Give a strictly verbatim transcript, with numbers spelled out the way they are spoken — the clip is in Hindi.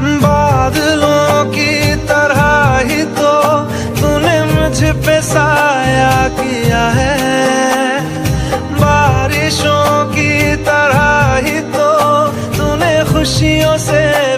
बादलों की तरह ही तो तूने मुझ पे साया किया है, बारिशों की तरह ही तो तूने खुशियों से